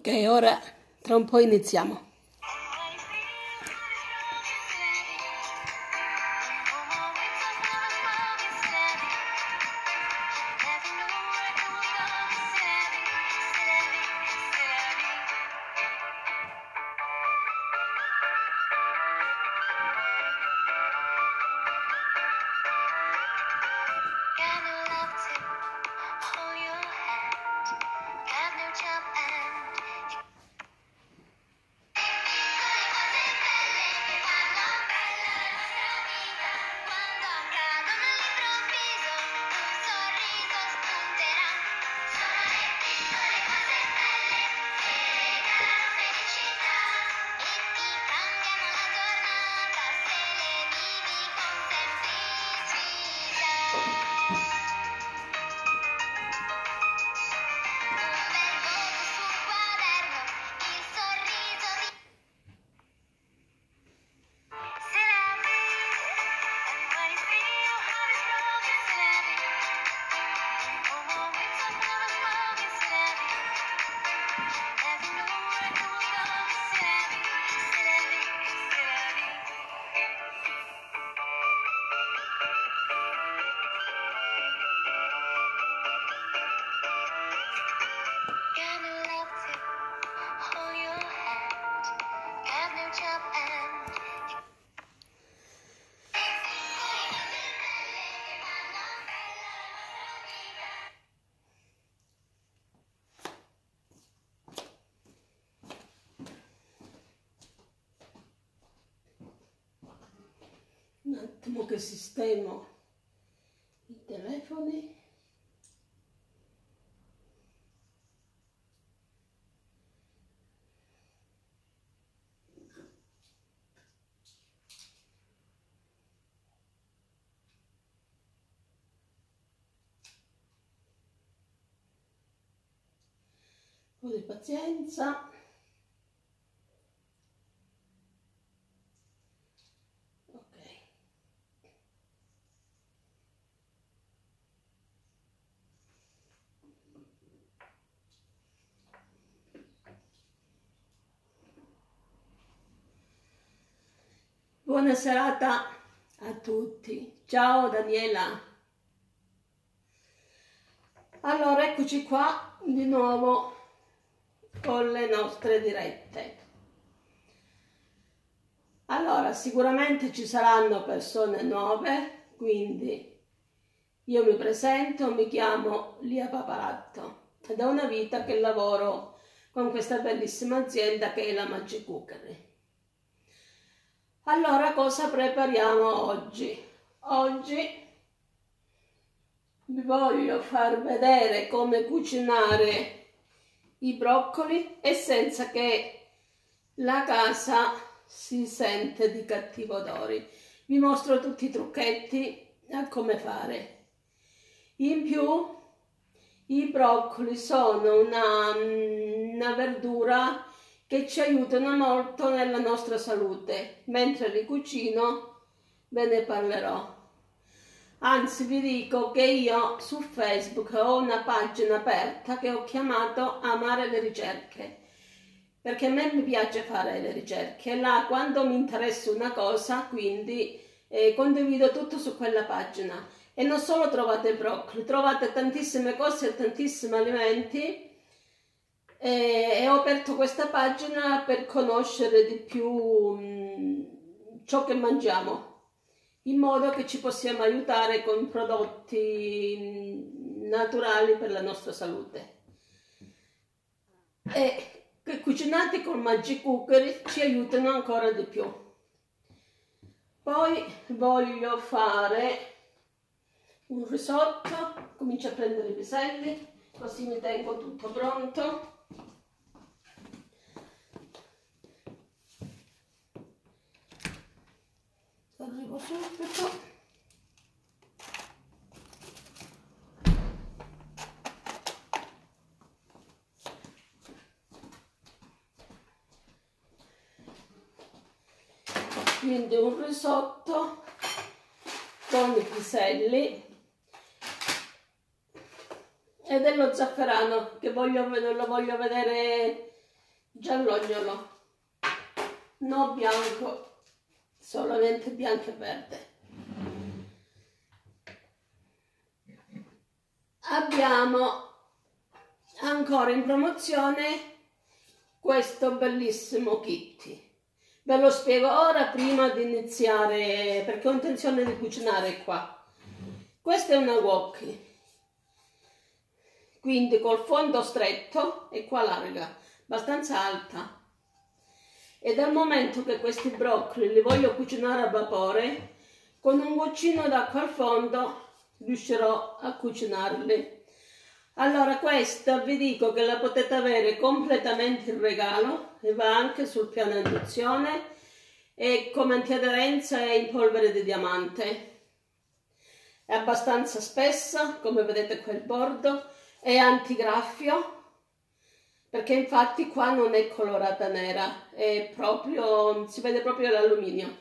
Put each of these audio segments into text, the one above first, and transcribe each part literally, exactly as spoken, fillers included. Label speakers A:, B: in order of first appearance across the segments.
A: Ok, ora tra un po' iniziamo. Un attimo che sistemo i telefoni. Un po' di pazienza. Buona serata a tutti. Ciao Daniela. Allora, eccoci qua di nuovo con le nostre dirette. Allora, sicuramente ci saranno persone nuove, quindi io mi presento, mi chiamo Lia Paparatto ed è una vita che lavoro con questa bellissima azienda che è la Magic Cookery. Allora, cosa prepariamo oggi? Oggi vi voglio far vedere come cucinare i broccoli e senza che la casa si sente di cattivo odore. Vi mostro tutti i trucchetti a come fare. In più, i broccoli sono una, una verdura che ci aiutano molto nella nostra salute. Mentre li cucino ve ne parlerò. Anzi, vi dico che io su Facebook ho una pagina aperta che ho chiamato Amare le ricerche, perché a me mi piace fare le ricerche. Là, quando mi interessa una cosa, quindi eh, condivido tutto su quella pagina. E non solo trovate broccoli, trovate tantissime cose e tantissimi alimenti. E ho aperto questa pagina per conoscere di più mh, ciò che mangiamo, in modo che ci possiamo aiutare con prodotti naturali per la nostra salute. E che cucinati con Magic Cookery ci aiutano ancora di più. Poi voglio fare un risotto, comincio a prendere i piselli, così mi tengo tutto pronto. Arrivo subito. Quindi un risotto con i piselli e dello zafferano che voglio, lo voglio vedere giallognolo, no bianco, solamente bianco e verde. Abbiamo ancora in promozione questo bellissimo kitty. Ve lo spiego ora prima di iniziare, perché ho intenzione di cucinare qua. Questa è una wok, quindi col fondo stretto e qua larga, abbastanza alta. E dal momento che questi broccoli li voglio cucinare a vapore, con un goccino d'acqua al fondo riuscirò a cucinarli. Allora questa vi dico che la potete avere completamente in regalo e va anche sul piano induzione e come antiaderenza è in polvere di diamante. È abbastanza spessa, come vedete qua il bordo, è antigraffio, perché infatti qua non è colorata nera, è proprio, si vede proprio l'alluminio.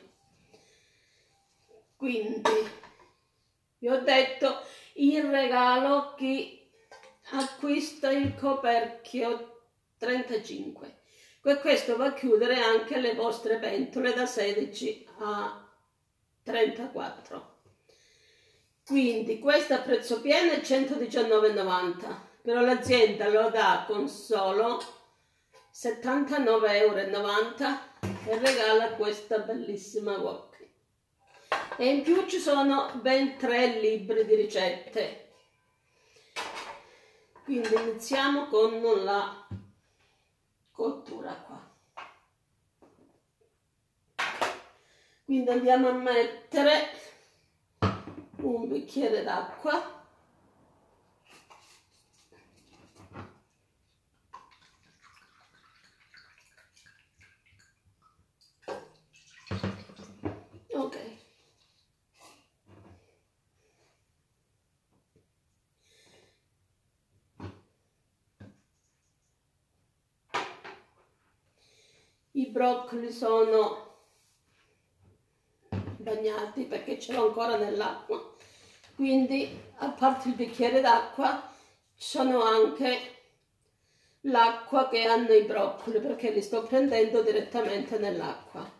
A: Quindi vi ho detto in regalo chi acquista il coperchio trentacinque. Questo va a chiudere anche le vostre pentole da sedici a trentaquattro. Quindi questo a prezzo pieno è centodiciannove e novanta, però l'azienda lo dà con solo settantanove e novanta euro e regala questa bellissima wok. E in più ci sono ben tre libri di ricette. Quindi iniziamo con la cottura qua. Quindi andiamo a mettere un bicchiere d'acqua. Ok. I broccoli sono bagnati perché ce l'ho ancora nell'acqua, quindi a parte il bicchiere d'acqua ci sono anche l'acqua che hanno i broccoli perché li sto prendendo direttamente nell'acqua.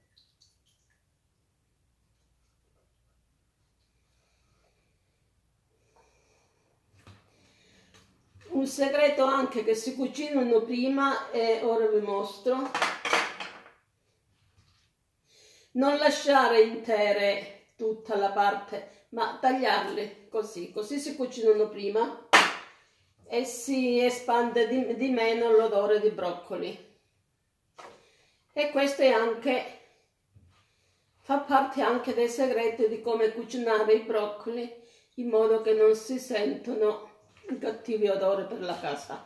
A: Un segreto anche che si cucinano prima e ora vi mostro. Non lasciare intere tutta la parte, ma tagliarli così, così si cucinano prima e si espande di, di meno l'odore di broccoli. E questo è anche, fa parte anche dei segreti di come cucinare i broccoli in modo che non si sentono i cattivi odori per la casa.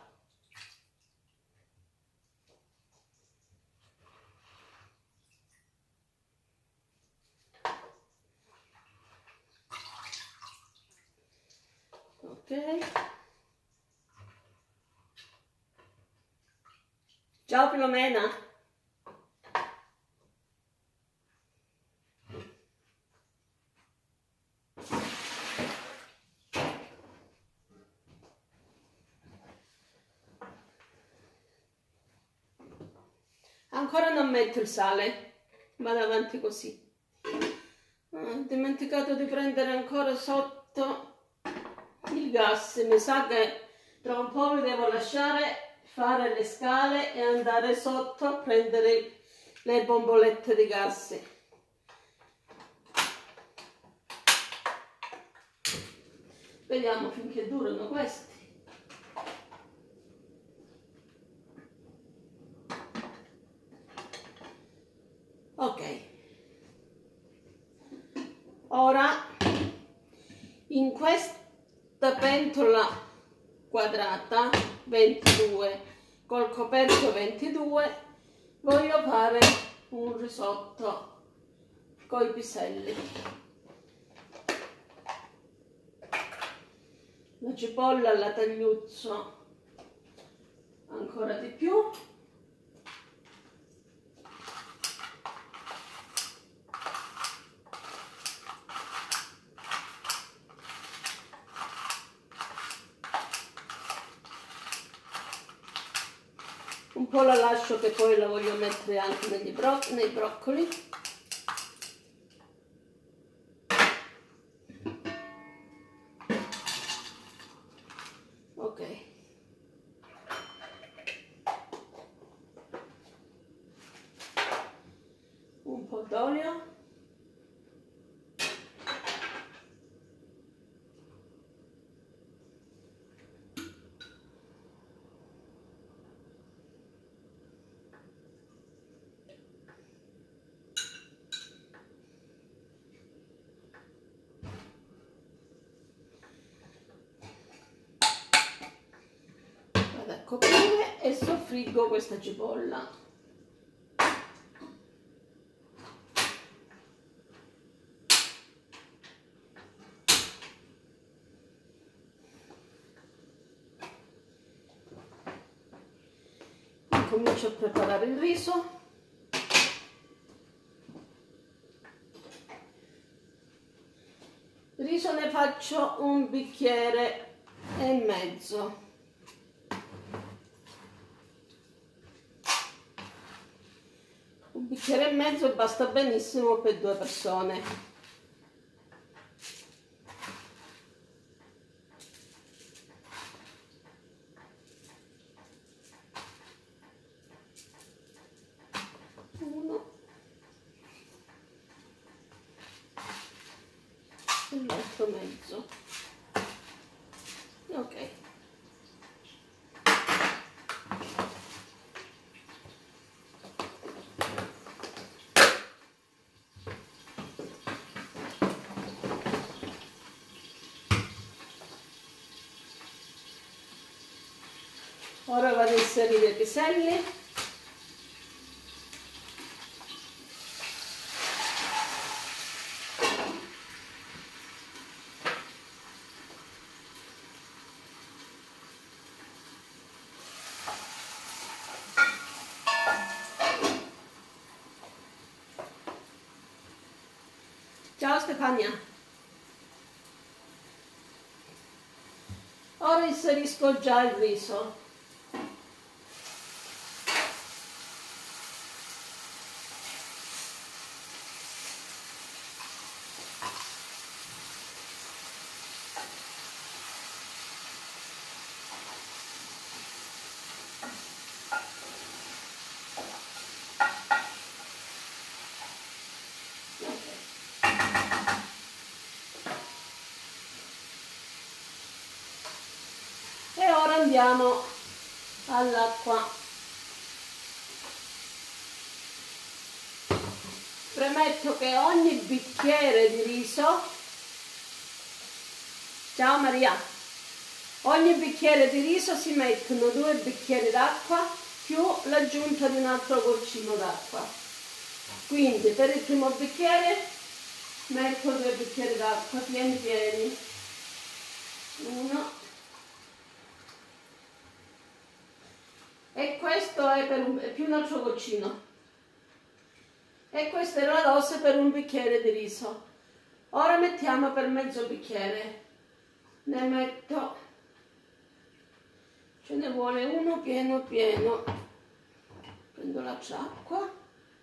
A: Ok. Ciao Filomena. Ancora non metto il sale, vado avanti così. Ho dimenticato di prendere ancora sotto il gas, mi sa che tra un po' vi devo lasciare fare le scale e andare sotto a prendere le bombolette di gas. Vediamo finché durano questi. Ok, ora in questa pentola quadrata ventidue col coperchio ventidue voglio fare un risotto con i piselli. La cipolla la tagliuzzo ancora di più. Un po' la lascio che poi la voglio mettere anche negli bro nei broccoli. Ok. Un po' d'olio. Coprire e soffriggo questa cipolla. Comincio a preparare il riso. Il riso ne faccio un bicchiere e mezzo. Un bicchiere e mezzo basta benissimo per due persone. Uno e l'altro mezzo. Ok. Ora vado a inserire i piselli. Ciao Stefania. Ora inserisco già il riso. E ora andiamo all'acqua. Premetto che ogni bicchiere di riso, ciao Maria, ogni bicchiere di riso si mettono due bicchieri d'acqua più l'aggiunta di un altro goccino d'acqua. Quindi per il primo bicchiere metto due bicchieri d'acqua pieni pieni. Uno. E questo è, per un, è più un altro goccino. E questa è la dose per un bicchiere di riso. Ora mettiamo per mezzo bicchiere. Ne metto, ce ne vuole uno pieno pieno. Prendo la ciacqua.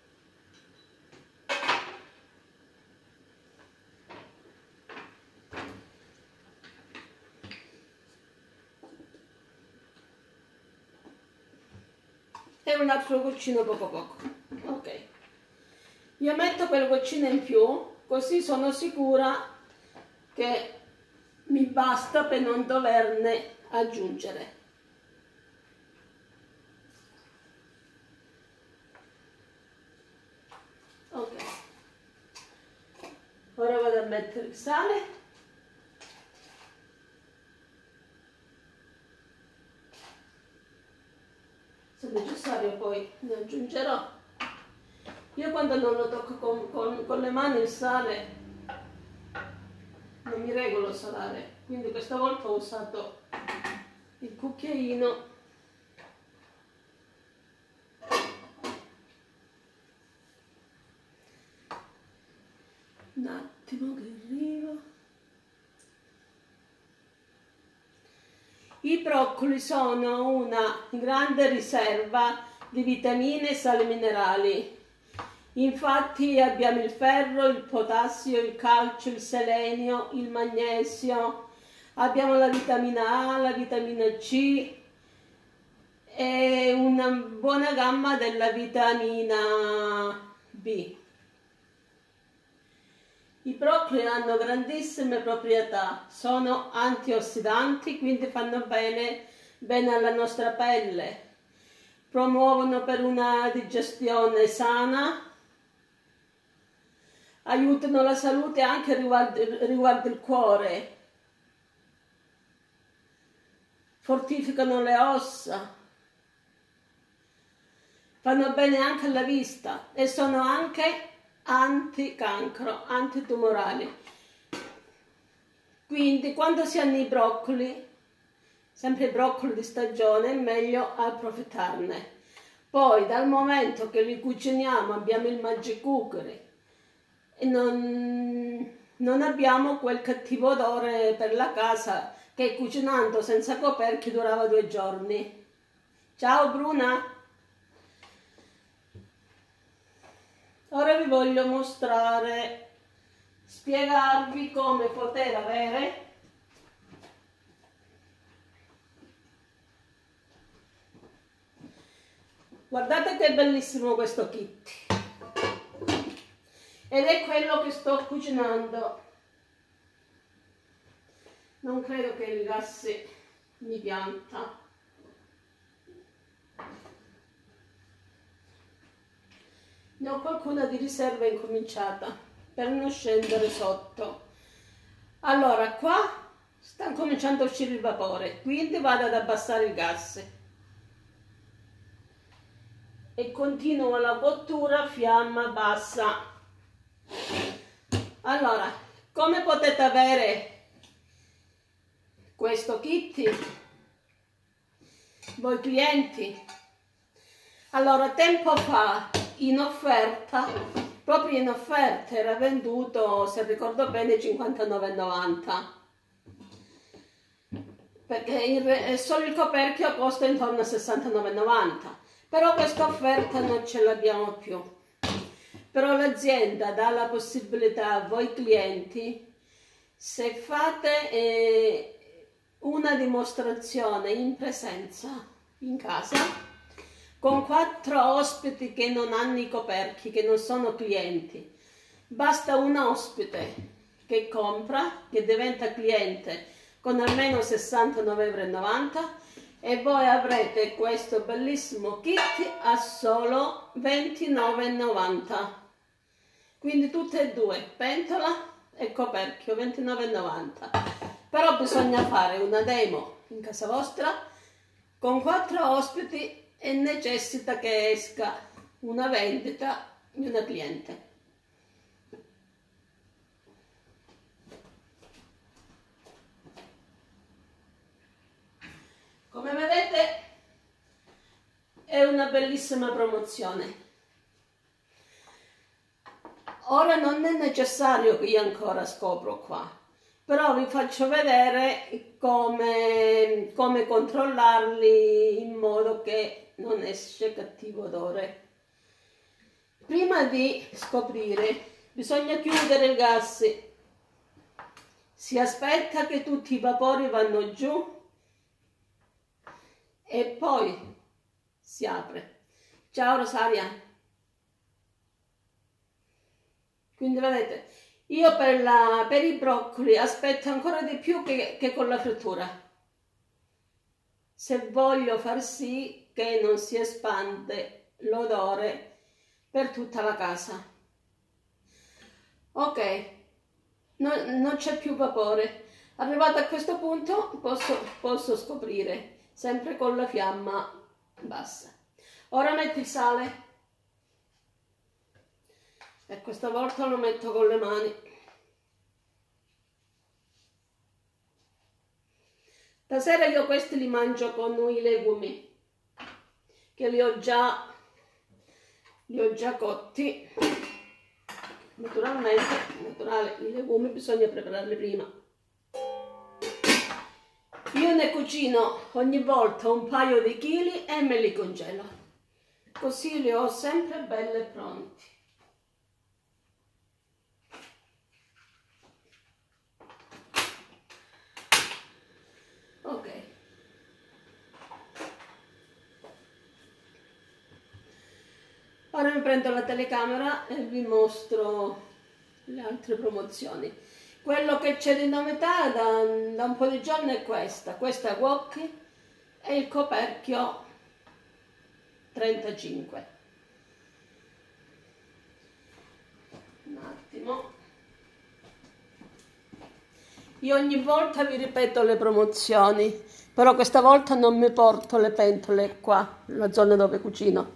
A: E un altro goccino poco poco. Ok. Io metto quel goccino in più, così sono sicura che mi basta per non doverne aggiungere. Ok. Ora vado a mettere il sale. Se necessario poi ne aggiungerò. Io quando non lo tocco con, con, con le mani il sale non mi regolo salare, quindi questa volta ho usato il cucchiaino. Un attimo che arrivo. I broccoli sono una grande riserva di vitamine e sali minerali. Infatti abbiamo il ferro, il potassio, il calcio, il selenio, il magnesio, abbiamo la vitamina A, la vitamina C e una buona gamma della vitamina B. I broccoli hanno grandissime proprietà, sono antiossidanti, quindi fanno bene, bene alla nostra pelle, promuovono per una digestione sana, aiutano la salute anche riguardo, riguardo il cuore, fortificano le ossa, fanno bene anche alla vista e sono anche anticancro, antitumorali. Quindi quando si hanno i broccoli, sempre i broccoli di stagione, è meglio approfittarne. Poi dal momento che li cuciniamo abbiamo il mangiacucoli e non, non abbiamo quel cattivo odore per la casa che cucinando senza coperchi durava due giorni. Ciao Bruna! Ora vi voglio mostrare, spiegarvi come poter avere guardate che bellissimo questo kit ed è quello che sto cucinando. Non credo che il gas mi pianta. Ne ho qualcuna di riserva incominciata per non scendere sotto. Allora qua sta cominciando a uscire il vapore, quindi vado ad abbassare il gas e continuo la cottura a fiamma bassa. Allora, come potete avere questo kit voi clienti? Allora, tempo fa in offerta, proprio in offerta, era venduto, se ricordo bene, cinquantanove e novanta, perché il, solo il coperchio costa intorno a sessantanove e novanta, però questa offerta non ce l'abbiamo più. Però l'azienda dà la possibilità a voi clienti, se fate eh, una dimostrazione in presenza in casa con quattro ospiti che non hanno i coperchi, che non sono clienti, basta un ospite che compra, che diventa cliente con almeno sessantanove e novanta euro e voi avrete questo bellissimo kit a solo ventinove e novanta. Quindi tutte e due, pentola e coperchio, ventinove e novanta. Però bisogna fare una demo in casa vostra con quattro ospiti e necessita che esca una vendita di una cliente. Come vedete è una bellissima promozione. Ora non è necessario che io ancora scopro qua, però vi faccio vedere come, come controllarli in modo che non esce cattivo odore. Prima di scoprire bisogna chiudere il gas, si aspetta che tutti i vapori vanno giù e poi si apre. Ciao Rosaria. Quindi vedete, io per, la, per i broccoli aspetto ancora di più che, che con la frittura, se voglio far sì che non si espande l'odore per tutta la casa. Ok, no, non c'è più vapore. Arrivato a questo punto posso, posso scoprire, sempre con la fiamma bassa. Ora metto il sale. E questa volta lo metto con le mani. Stasera io questi li mangio con i legumi, che li ho già, li ho già cotti. Naturalmente, naturale, i legumi bisogna prepararli prima. Io ne cucino ogni volta un paio di chili e me li congelo. così li ho sempre belli e pronti. Ok. Ora mi prendo la telecamera e vi mostro le altre promozioni. Quello che c'è di novità da, da un po' di giorni è questa. Questa è wok e il coperchio trentacinque. Un attimo. Io ogni volta vi ripeto le promozioni, però questa volta non mi porto le pentole qua, nella zona dove cucino.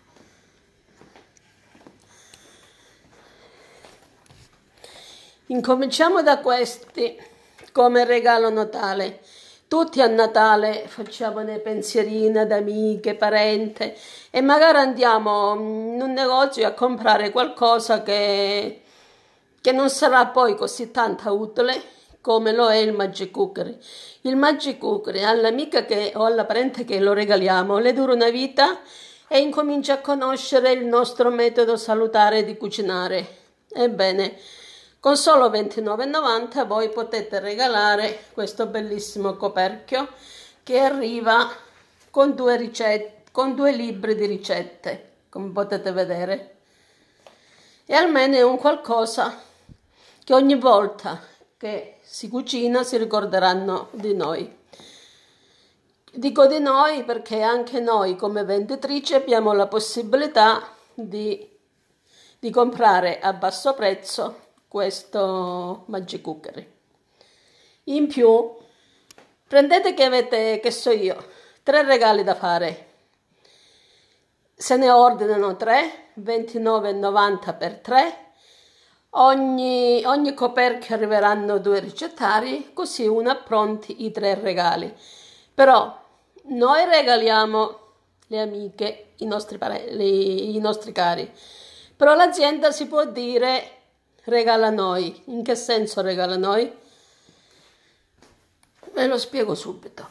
A: Incominciamo da questi come regalo Natale. Tutti a Natale facciamo dei pensierini ad amiche, parenti e magari andiamo in un negozio a comprare qualcosa che, che non sarà poi così tanto utile come lo è il Magic Cookery. Il Magic Cookery all'amica che, o alla parente che lo regaliamo le dura una vita e incomincia a conoscere il nostro metodo salutare di cucinare. Ebbene, con solo ventinove e novanta voi potete regalare questo bellissimo coperchio che arriva con due ricette, con due libri di ricette, come potete vedere. E almeno è un qualcosa che ogni volta che si cucina si ricorderanno di noi. Dico di noi perché anche noi come venditrici abbiamo la possibilità di, di comprare a basso prezzo questo Magic Cookery. In più, prendete che avete, che so io, tre regali da fare. Se ne ordinano tre, ventinove e novanta per tre. Ogni, ogni coperchio arriveranno due ricettari, così uno pronti i tre regali. Però noi regaliamo le amiche, i nostri, parenti, i nostri cari. Però l'azienda si può dire regala noi. In che senso regala noi? Ve lo spiego subito.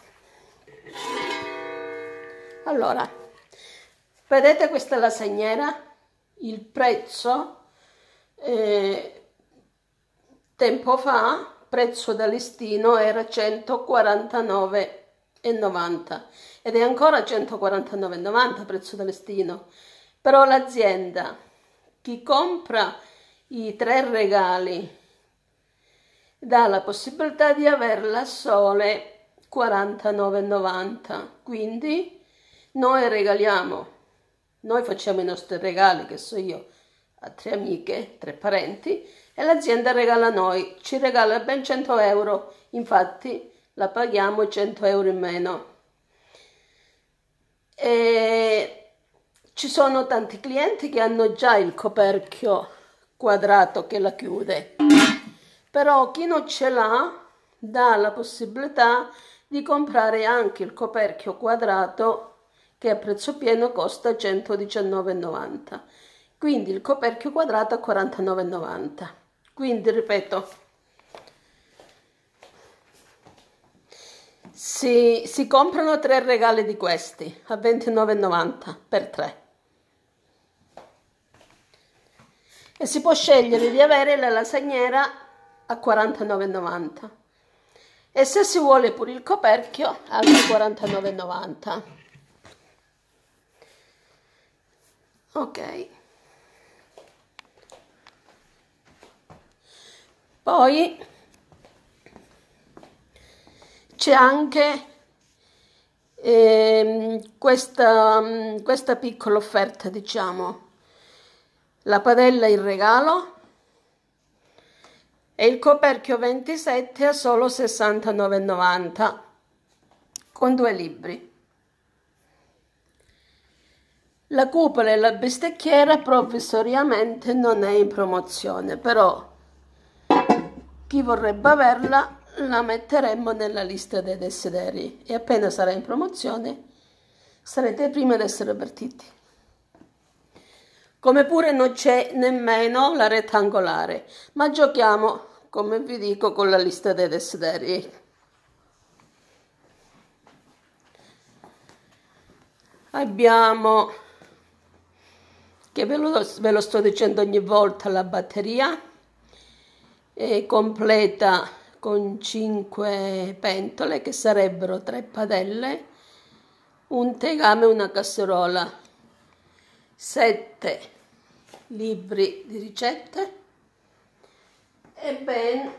A: Allora, vedete questa lasagnera? Il prezzo eh, tempo fa, prezzo da listino era centoquarantanove e novanta ed è ancora centoquarantanove e novanta prezzo da listino. Però l'azienda, chi compra i tre regali dà la possibilità di averla sole quarantanove e novanta. Quindi noi regaliamo, noi facciamo i nostri regali, che so io, a tre amiche, tre parenti, e l'azienda regala a noi, ci regala ben cento euro, infatti la paghiamo cento euro in meno. E ci sono tanti clienti che hanno già il coperchio quadrato che la chiude, però chi non ce l'ha dà la possibilità di comprare anche il coperchio quadrato che a prezzo pieno costa centodiciannove e novanta, quindi il coperchio quadrato a quarantanove e novanta. Quindi ripeto, si, si comprano tre regali di questi a ventinove e novanta per tre. E si può scegliere di avere la lasagnera a quarantanove e novanta e se si vuole pure il coperchio anche quarantanove e novanta. Ok, poi c'è anche eh, questa, questa piccola offerta, diciamo, la padella in regalo e il coperchio ventisette a solo sessantanove e novanta con due libri. La cupola e la bistecchiera provvisoriamente non è in promozione, però chi vorrebbe averla la metteremmo nella lista dei desideri e appena sarà in promozione sarete i primi ad essere avvertiti. Come pure non c'è nemmeno la rettangolare, ma giochiamo, come vi dico, con la lista dei desideri. Abbiamo che ve lo, ve lo sto dicendo ogni volta, la batteria è completa con cinque pentole, che sarebbero tre padelle, un tegame e una casseruola, sette libri di ricette e ben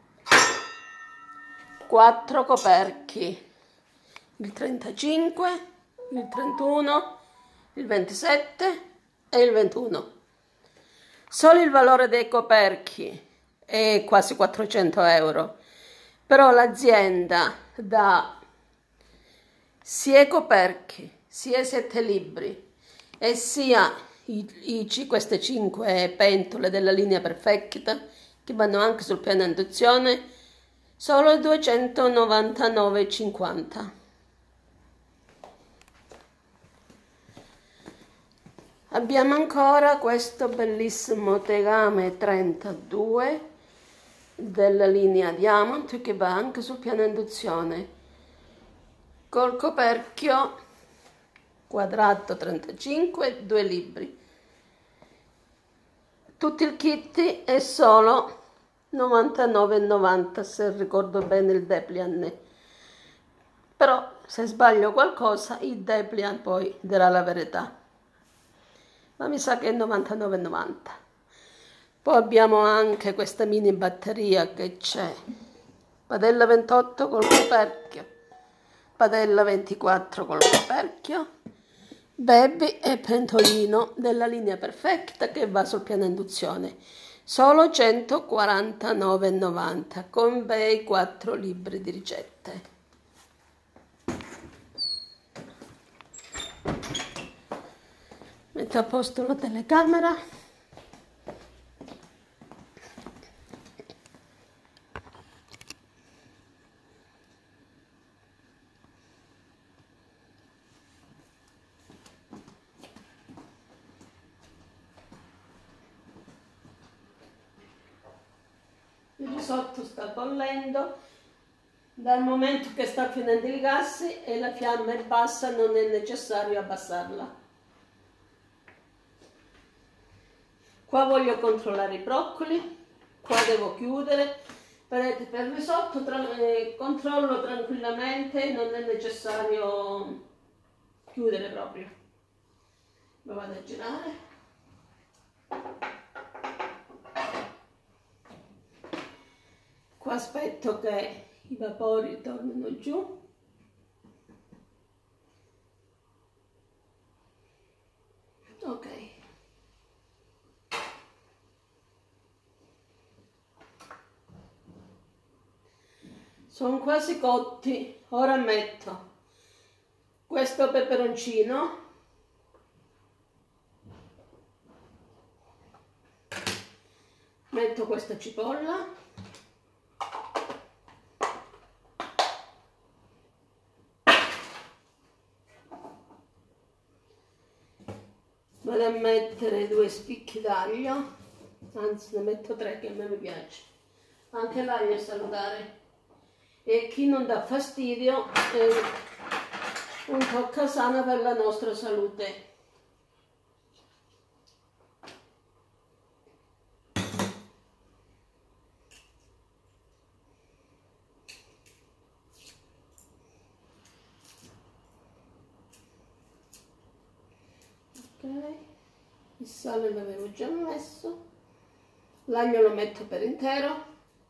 A: quattro coperchi, il trentacinque, il trentuno, il ventisette e il ventuno. Solo il valore dei coperchi è quasi quattrocento euro, però l'azienda dà sia i coperchi, sia i sette libri e sia i, i, queste cinque pentole della linea perfetta, che vanno anche sul piano induzione, solo duecentonovantanove e cinquanta. Abbiamo ancora questo bellissimo tegame trentadue della linea Diamond, che va anche sul piano induzione, col coperchio quadrato trentacinque, due libri. Tutto il kit è solo novantanove e novanta, se ricordo bene il Depliant, però se sbaglio qualcosa il Depliant poi dirà la verità, ma mi sa che è novantanove e novanta. Poi abbiamo anche questa mini batteria che c'è, padella ventotto col coperchio, padella ventiquattro col coperchio, baby e pentolino della linea perfetta, che va sul piano induzione, solo centoquarantanove e novanta, con bei quattro libri di ricette. Metto a posto la telecamera. Il risotto sta bollendo, dal momento che sta finendo il gas e la fiamma è bassa non è necessario abbassarla. Qua voglio controllare i broccoli, qua devo chiudere. Vedete, per il risotto tra, eh, controllo tranquillamente, non è necessario chiudere proprio. Lo vado a girare. Qua aspetto che i vapori tornino giù. Ok. Sono quasi cotti. Ora metto questo peperoncino, metto questa cipolla, vado a mettere due spicchi d'aglio, anzi ne metto tre che a me mi piace, anche l'aglio è salutare e chi non dà fastidio è un toccasana per la nostra salute. Ok, il sale l'avevo già messo, l'aglio lo metto per intero.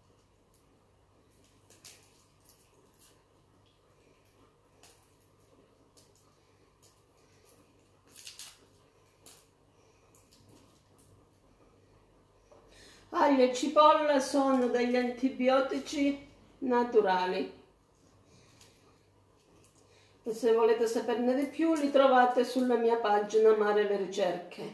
A: Aglio e cipolla sono degli antibiotici naturali e se volete saperne di più li trovate sulla mia pagina Mare le Ricerche.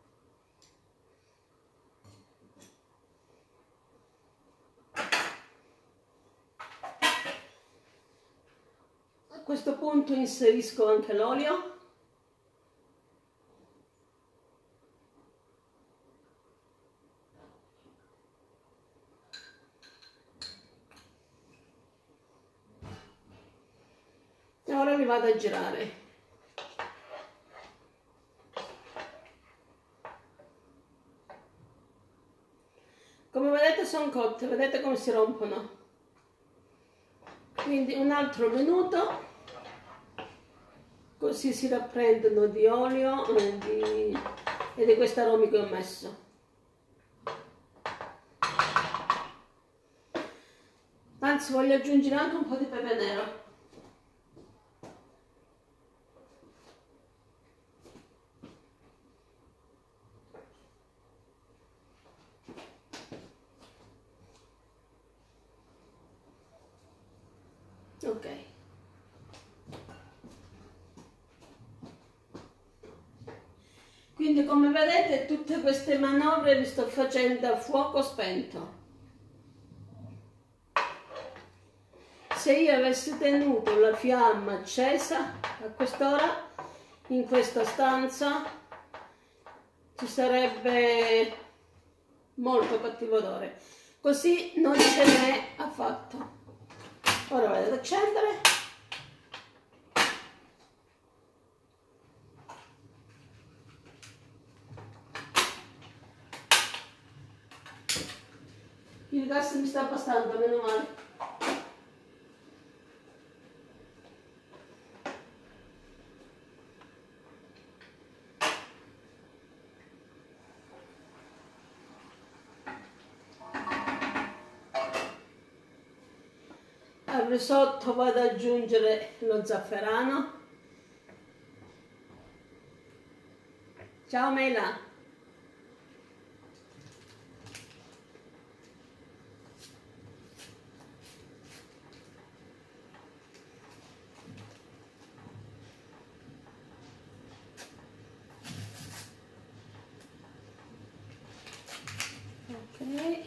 A: A questo punto inserisco anche l'olio. E ora li vado a girare. cotte, vedete come si rompono? Quindi un altro minuto, così si rapprendono di olio e di, e di questi aromi che ho messo. Anzi, voglio aggiungere anche un po' di pepe nero. Ok. Quindi come vedete tutte queste manovre le sto facendo a fuoco spento. Se io avessi tenuto la fiamma accesa a quest'ora in questa stanza ci sarebbe molto cattivo odore, così non ce n'è affatto. Ora vado ad accendere. Il gas mi sta bastando, meno male. Al risotto vado ad aggiungere lo zafferano. Ciao Mela. Ok.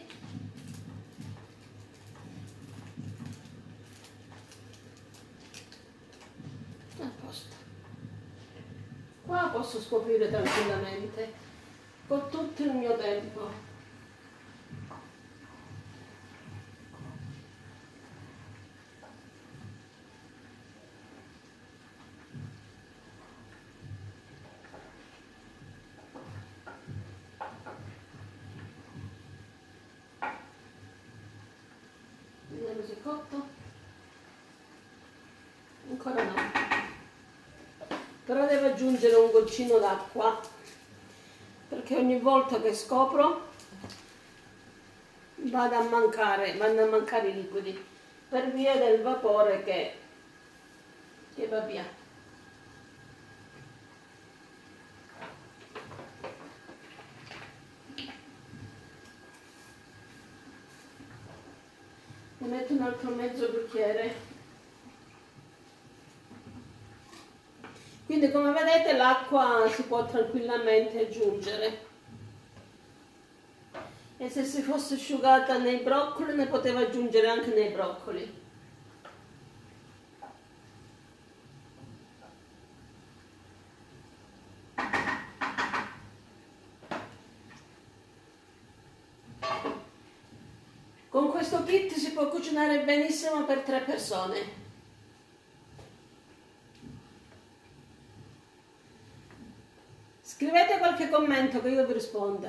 A: A posto. Qua posso scoprire tranquillamente con tutto il mio tempo. Vediamo se è cotto. Ancora no. Però devo aggiungere un goccino d'acqua, perché ogni volta che scopro vado a mancare, vanno a mancare i liquidi per via del vapore che, che va via. Ne metto un altro mezzo bicchiere. Quindi come vedete l'acqua si può tranquillamente aggiungere, e se si fosse asciugata nei broccoli ne poteva aggiungere anche nei broccoli. Con questo kit si può cucinare benissimo per tre persone. Scrivete qualche commento che io vi risponda.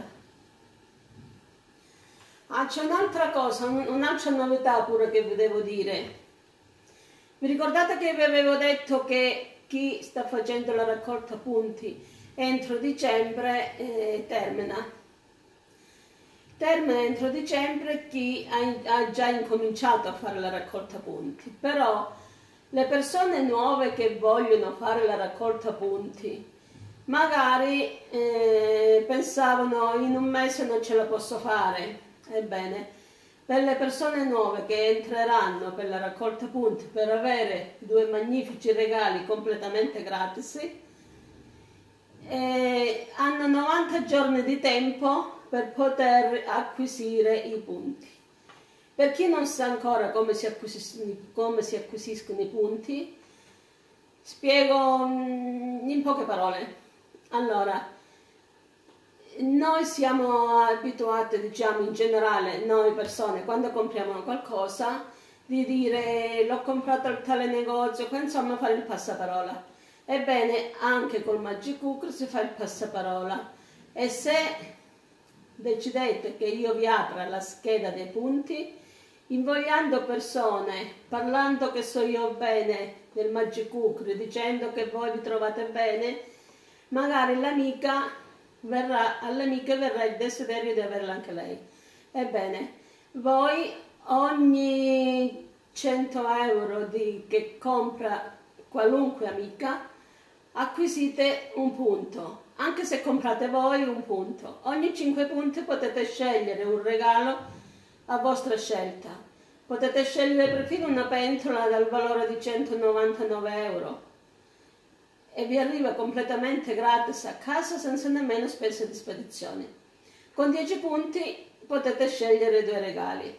A: Ah, c'è un'altra cosa, un'altra novità pure che vi devo dire. Vi ricordate che vi avevo detto che chi sta facendo la raccolta punti entro dicembre eh, termina? Termina entro dicembre chi ha, ha già incominciato a fare la raccolta punti, però le persone nuove che vogliono fare la raccolta punti magari eh, pensavano in un mese non ce la posso fare. Ebbene, per le persone nuove che entreranno per la raccolta punti per avere due magnifici regali completamente gratis, eh, hanno novanta giorni di tempo per poter acquisire i punti. Per chi non sa ancora come si acquisiscono, come si acquisiscono i punti, spiego in poche parole. Allora, noi siamo abituati, diciamo in generale, noi persone, quando compriamo qualcosa, di dire l'ho comprato al tale negozio, insomma fare il passaparola. Ebbene, anche col Magic Cooker si fa il passaparola, e se decidete che io vi apra la scheda dei punti, invogliando persone, parlando che so io bene del Magic Kukri, dicendo che voi vi trovate bene, magari l'amica verrà, all'amica verrà il desiderio di averla anche lei. Ebbene, voi ogni cento euro di, che compra qualunque amica, acquisite un punto. Anche se comprate voi un punto. Ogni cinque punti potete scegliere un regalo a vostra scelta. Potete scegliere perfino una pentola dal valore di centonovantanove euro e vi arriva completamente gratis a casa senza nemmeno spese di spedizione. Con dieci punti potete scegliere due regali.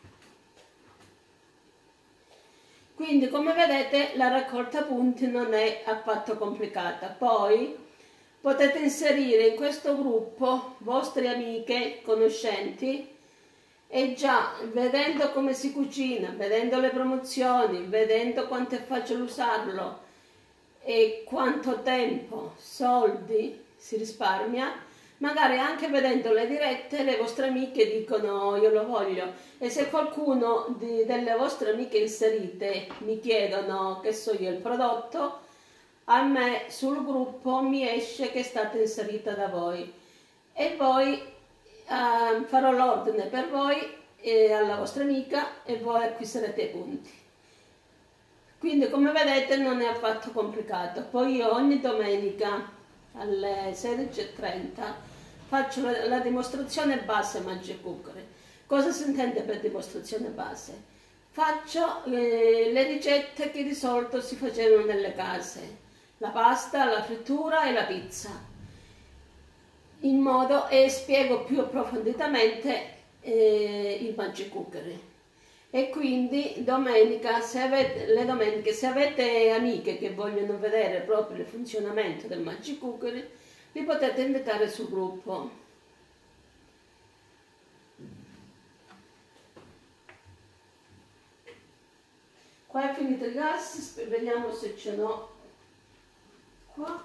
A: Quindi, come vedete, la raccolta punti non è affatto complicata. Poi potete inserire in questo gruppo vostre amiche, conoscenti, e già vedendo come si cucina, vedendo le promozioni, vedendo quanto è facile usarlo e quanto tempo, soldi si risparmia, magari anche vedendo le dirette le vostre amiche dicono io lo voglio, e se qualcuno di, delle vostre amiche inserite mi chiedono che so io il prodotto, a me sul gruppo mi esce che è stata inserita da voi e poi eh, farò l'ordine per voi e alla vostra amica e voi acquisterete i punti. Quindi, come vedete, non è affatto complicato. Poi io ogni domenica alle sedici e trenta faccio la, la dimostrazione base Magic Kukri. Cosa si intende per dimostrazione base? Faccio eh, le ricette che di solito si facevano nelle case: la pasta, la frittura e la pizza, in modo, e spiego più approfonditamente eh, il Magic Kukri. E quindi domenica, se avete, le domeniche, se avete amiche che vogliono vedere proprio il funzionamento del Magic Kukri, li potete invitare sul gruppo. Qua è finito il gas, vediamo se ce n'ho qua,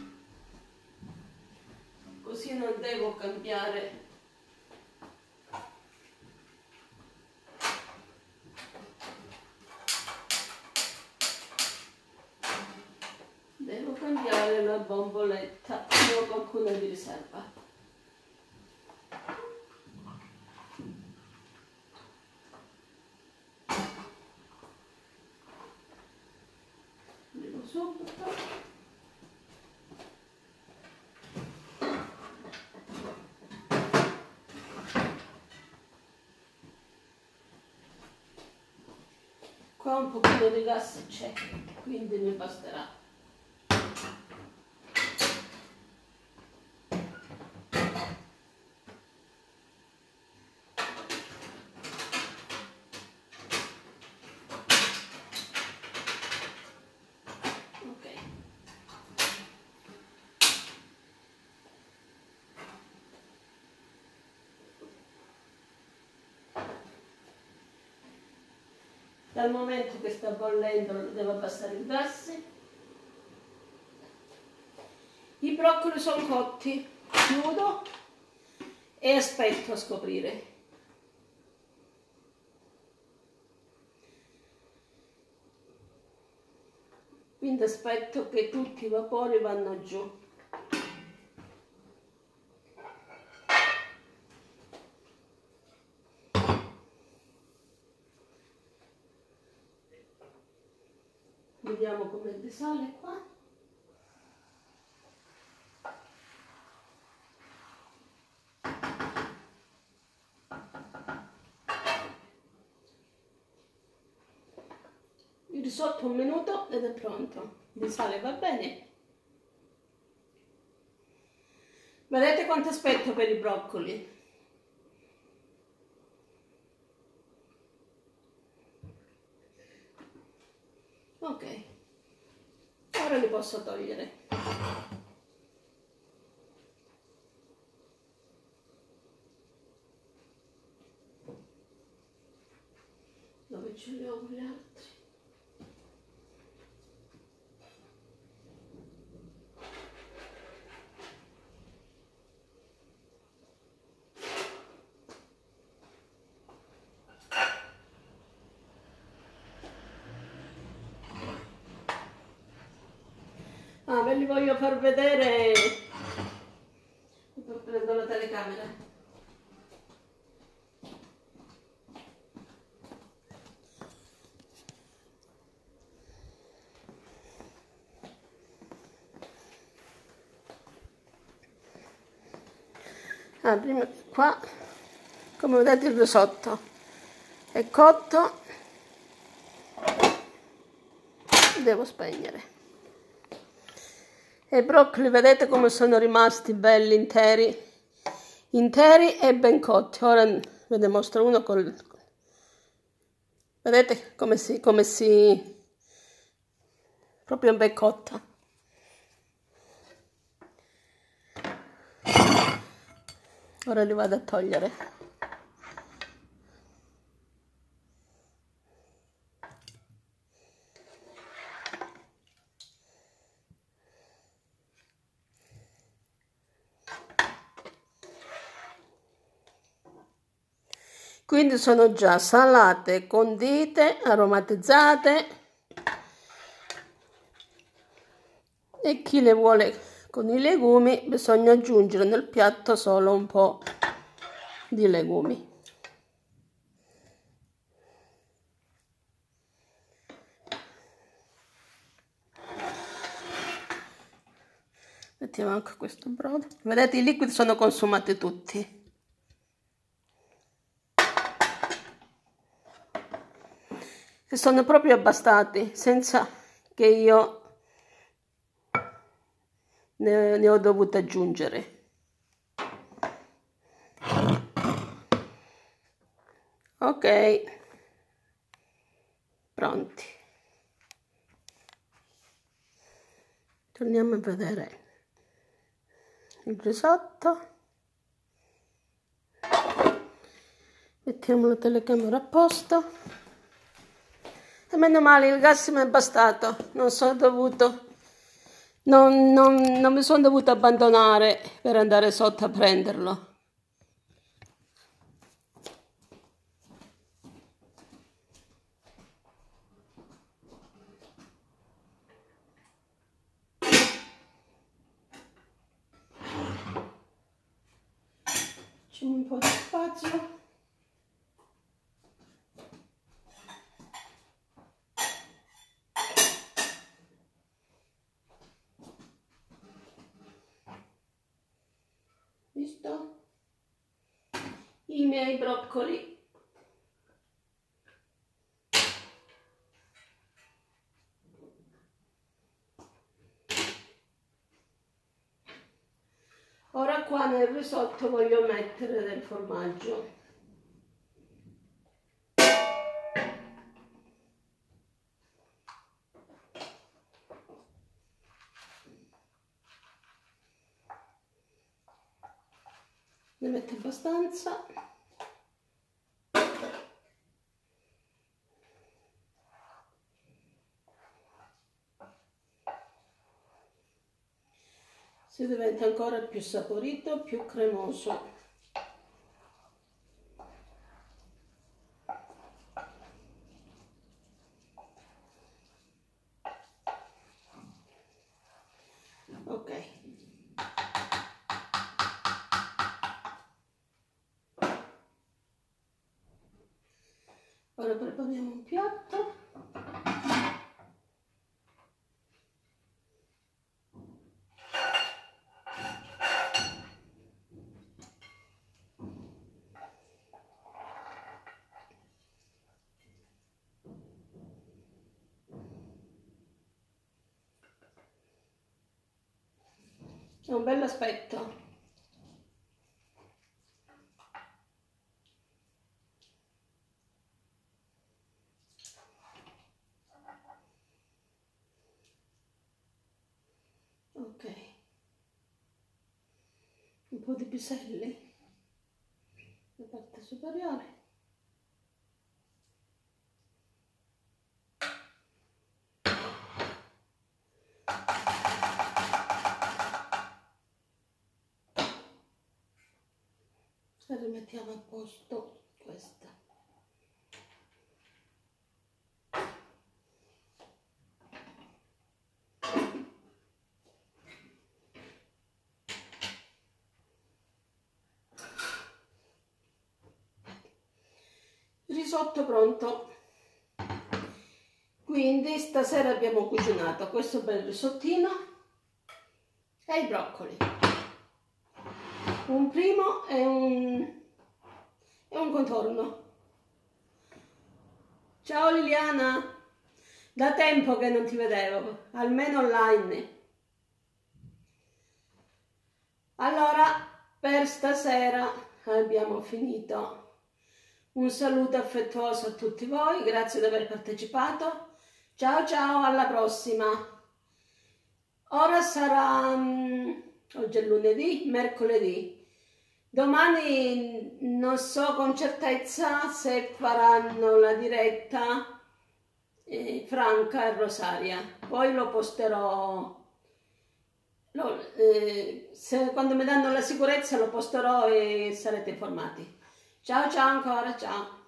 A: così non devo cambiare. Devo cambiare la bomboletta, ne ho qualcuno di riserva. Andiamo subito. Qua un pochino di gas c'è, quindi mi basterà. Dal momento che sta bollendo devo abbassare il gas. I broccoli sono cotti, chiudo e aspetto a scoprire. Quindi aspetto che tutti i vapori vanno giù. Vediamo come risale qua. Il risotto un minuto ed è pronto. Il sale va bene. Vedete quanto aspetto per i broccoli? Ok, ora li posso togliere. Dove ce li ho gli altri? li voglio far vedere. Prendo la telecamera. Ah, prima qua, come vedete, il risotto è cotto, devo spegnere. E i broccoli, vedete come sono rimasti belli, interi, interi e ben cotti. Ora ve ne mostro uno col... Vedete come si, come si... proprio ben cotta. Ora li vado a togliere. Quindi sono già salate, condite, aromatizzate, e chi le vuole con i legumi bisogna aggiungere nel piatto solo un po' di legumi. Mettiamo anche questo brodo. Vedete, i liquidi sono consumati tutti. E sono proprio abbastati, senza che io ne, ne ho dovuto aggiungere. Ok, pronti. Torniamo a vedere il risotto. Mettiamo la telecamera a posto. E meno male, il gas mi è bastato, non sono dovuto, non, non, non mi sono dovuto abbandonare per andare sotto a prenderlo. C'è un po' di spazio. Visto? I miei broccoli. Ora qua nel risotto voglio mettere del formaggio. Ne metto abbastanza. Si diventa ancora più saporito, più cremoso. Ok. Ora prepariamo un piatto. È un bel aspetto. Ok. Un po' di piselli. La parte superiore. E rimettiamo a posto questa. risotto pronto. Quindi stasera abbiamo cucinato questo bel risottino e i broccoli. Un primo e un, e un contorno. Ciao Liliana, da tempo che non ti vedevo, almeno online. Allora, per stasera abbiamo finito. Un saluto affettuoso a tutti voi, grazie di aver partecipato. Ciao ciao, alla prossima. Ora sarà, um, oggi è lunedì, mercoledì. Domani non so con certezza se faranno la diretta eh, Franca e Rosaria. Poi lo posterò, lo, eh, se, quando mi danno la sicurezza lo posterò e sarete informati. Ciao ciao ancora, ciao.